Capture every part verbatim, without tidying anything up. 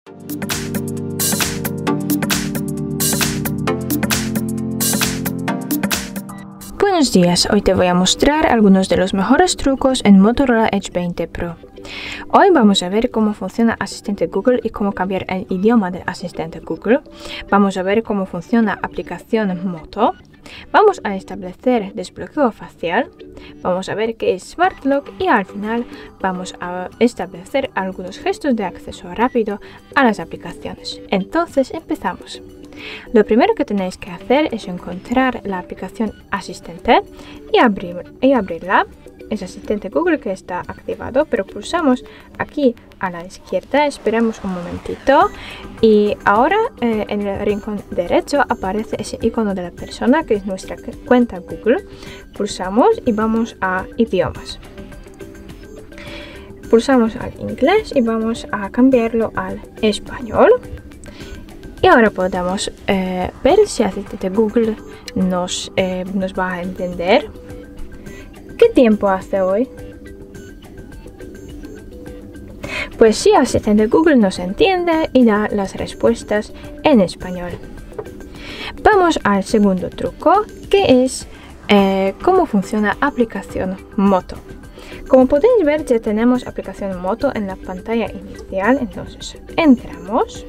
Buenos días, hoy te voy a mostrar algunos de los mejores trucos en Motorola Edge veinte Pro. Hoy vamos a ver cómo funciona Asistente Google y cómo cambiar el idioma del Asistente Google. Vamos a ver cómo funciona aplicación Moto. Vamos a establecer desbloqueo facial. Vamos a ver qué es Smart Lock y al final vamos a establecer algunos gestos de acceso rápido a las aplicaciones. Entonces empezamos. Lo primero que tenéis que hacer es encontrar la aplicación Asistente y, abrir, y abrirla. Es Asistente Google que está activado, pero pulsamos aquí a la izquierda, esperamos un momentito y ahora eh, en el rincón derecho aparece ese icono de la persona que es nuestra cuenta Google. Pulsamos y vamos a idiomas. Pulsamos al inglés y vamos a cambiarlo al español. Y ahora podemos eh, ver si Asistente Google nos, eh, nos va a entender. ¿Qué tiempo hace hoy? Pues sí, Asistente Google nos entiende y da las respuestas en español. Vamos al segundo truco, que es eh, cómo funciona aplicación Moto. Como podéis ver, ya tenemos aplicación Moto en la pantalla inicial, entonces entramos.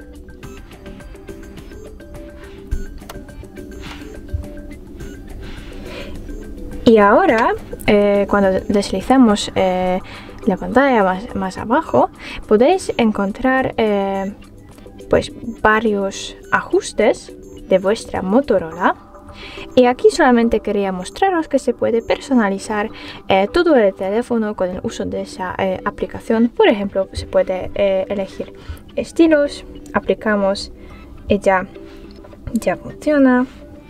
Y ahora, eh, cuando deslizamos eh, la pantalla más, más abajo, podéis encontrar eh, pues, varios ajustes de vuestra Motorola. Y aquí solamente quería mostraros que se puede personalizar eh, todo el teléfono con el uso de esa eh, aplicación. Por ejemplo, se puede eh, elegir estilos, aplicamos y ya, ya funciona.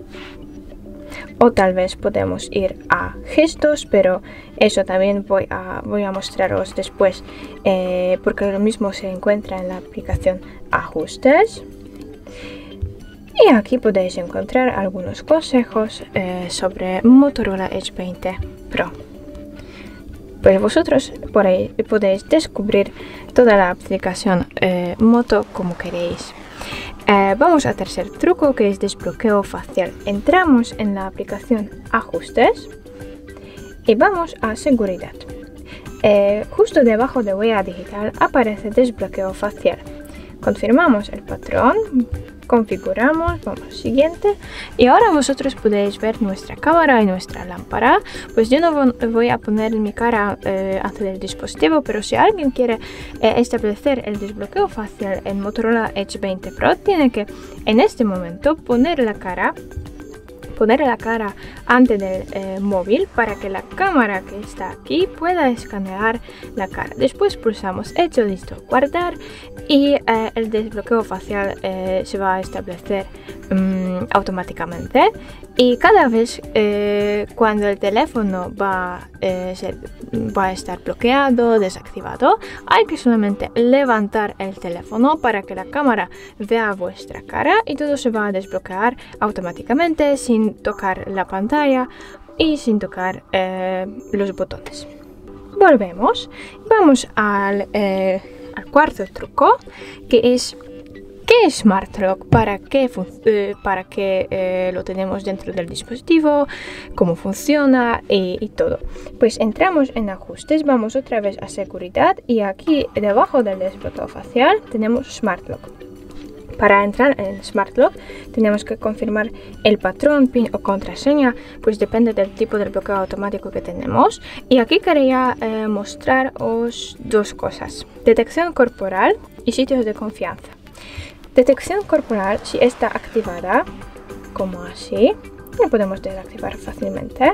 O tal vez podemos ir a gestos, pero eso también voy a, voy a mostraros después, eh, porque lo mismo se encuentra en la aplicación Ajustes. Y aquí podéis encontrar algunos consejos eh, sobre Motorola Edge veinte Pro. Pues vosotros por ahí podéis descubrir toda la aplicación eh, Moto como queréis. Eh, vamos al tercer truco, que es desbloqueo facial. Entramos en la aplicación Ajustes y vamos a Seguridad. Eh, justo debajo de Huella Digital aparece desbloqueo facial. Confirmamos el patrón, configuramos, vamos al siguiente y ahora vosotros podéis ver nuestra cámara y nuestra lámpara. Pues yo no voy a poner mi cara eh, ante el dispositivo, pero si alguien quiere eh, establecer el desbloqueo facial en Motorola Edge veinte Pro, tiene que en este momento poner la cara poner la cara ante del eh, móvil para que la cámara que está aquí pueda escanear la cara. Después pulsamos hecho, listo, guardar y eh, el desbloqueo facial eh, se va a establecer um, automáticamente. Y cada vez eh, cuando el teléfono va, eh, ser, va a estar bloqueado, desactivado, hay que solamente levantar el teléfono para que la cámara vea vuestra cara y todo se va a desbloquear automáticamente sin tocar la pantalla y sin tocar eh, los botones. Volvemos, vamos al, eh, al cuarto truco, que es ¿qué es Smart Lock? ¿Para qué, eh, para qué eh, lo tenemos dentro del dispositivo? ¿Cómo funciona? Y, y todo. Pues entramos en ajustes, vamos otra vez a seguridad y aquí debajo del desbloqueo facial tenemos Smart Lock. Para entrar en Smart Lock tenemos que confirmar el patrón, PIN o contraseña, pues depende del tipo de bloqueo automático que tenemos. Y aquí quería eh, mostraros dos cosas: detección corporal y sitios de confianza. Detección corporal, si está activada, como así, la podemos desactivar fácilmente.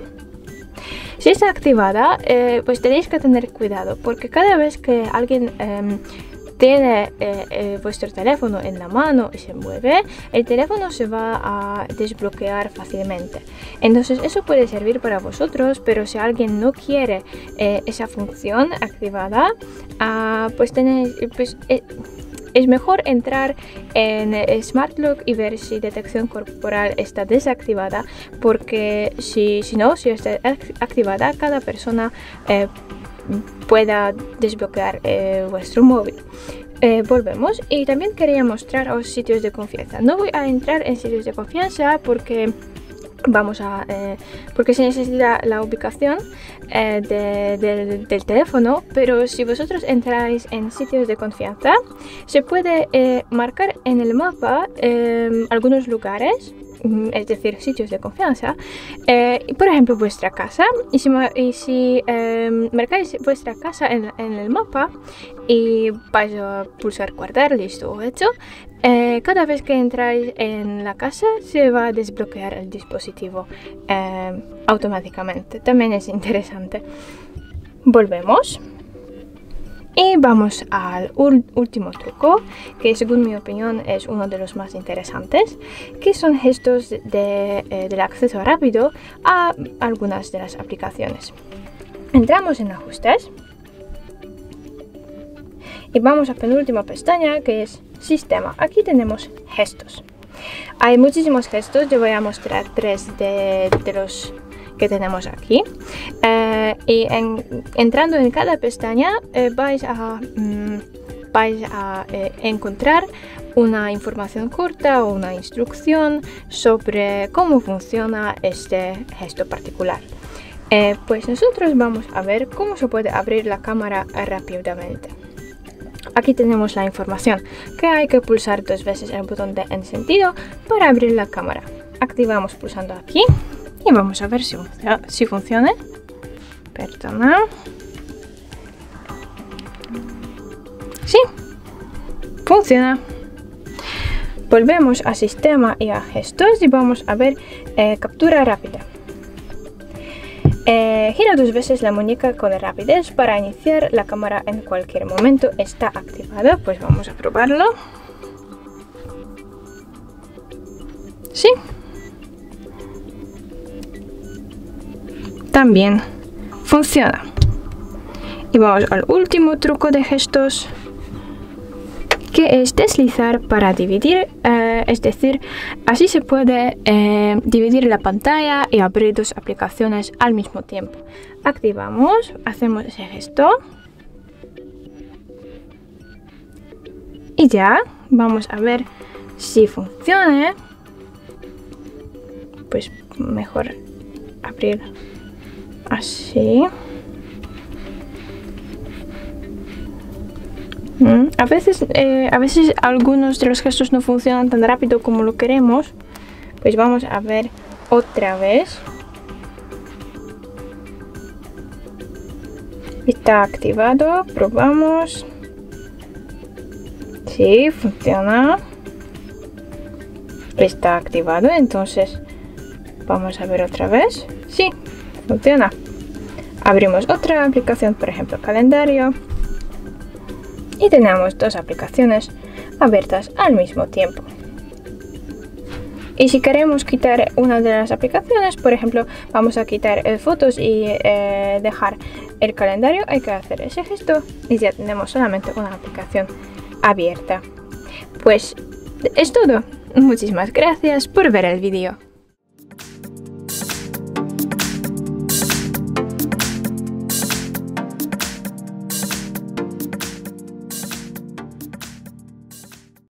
Si está activada, eh, pues tenéis que tener cuidado, porque cada vez que alguien eh, tiene eh, eh, vuestro teléfono en la mano y se mueve, el teléfono se va a desbloquear fácilmente. Entonces eso puede servir para vosotros, pero si alguien no quiere eh, esa función activada, uh, pues tenéis... Pues, eh, es mejor entrar en Smart Lock y ver si detección corporal está desactivada, porque si, si no, si está activada, cada persona eh, pueda desbloquear eh, vuestro móvil. eh, volvemos y también quería mostraros sitios de confianza. No voy a entrar en sitios de confianza porque vamos a eh, porque se necesita la ubicación eh, de, de, del teléfono, pero si vosotros entráis en sitios de confianza se puede eh, marcar en el mapa eh, algunos lugares, es decir, sitios de confianza, eh, por ejemplo vuestra casa, y si, y si eh, marcáis vuestra casa en, en el mapa y vais a pulsar guardar, listo o hecho, eh, cada vez que entráis en la casa se va a desbloquear el dispositivo eh, automáticamente. También es interesante. Volvemos. Y vamos al último truco, que según mi opinión es uno de los más interesantes, que son gestos de, eh, del acceso rápido a algunas de las aplicaciones. Entramos en ajustes y vamos a penúltima pestaña, que es sistema. Aquí tenemos gestos. Hay muchísimos gestos, yo voy a mostrar tres de, de los que tenemos aquí, eh, y en, entrando en cada pestaña eh, vais a, mm, vais a eh, encontrar una información corta o una instrucción sobre cómo funciona este gesto particular. Eh, pues nosotros vamos a ver cómo se puede abrir la cámara rápidamente. Aquí tenemos la información, que hay que pulsar dos veces el botón de encendido para abrir la cámara. Activamos pulsando aquí. Y vamos a ver si, funciona, si funciona. Perdona. Sí, funciona. Volvemos a sistema y a gestos y vamos a ver eh, captura rápida. Eh, gira dos veces la muñeca con rapidez para iniciar la cámara en cualquier momento. Está activada, pues vamos a probarlo. Sí. También funciona. Y vamos al último truco de gestos, que es deslizar para dividir, eh, es decir, así se puede eh, dividir la pantalla y abrir dos aplicaciones al mismo tiempo. Activamos, hacemos ese gesto y ya vamos a ver si funciona. Pues mejor abrir así. Mm, a veces, eh, a veces algunos de los gestos no funcionan tan rápido como lo queremos. Pues vamos a ver otra vez. Está activado, probamos. Sí, funciona. Está activado, entonces vamos a ver otra vez. Sí, funciona. Abrimos otra aplicación, por ejemplo, calendario. Y tenemos dos aplicaciones abiertas al mismo tiempo. Y si queremos quitar una de las aplicaciones, por ejemplo, vamos a quitar eh, fotos y eh, dejar el calendario, hay que hacer ese gesto y ya tenemos solamente una aplicación abierta. Pues es todo. Muchísimas gracias por ver el vídeo.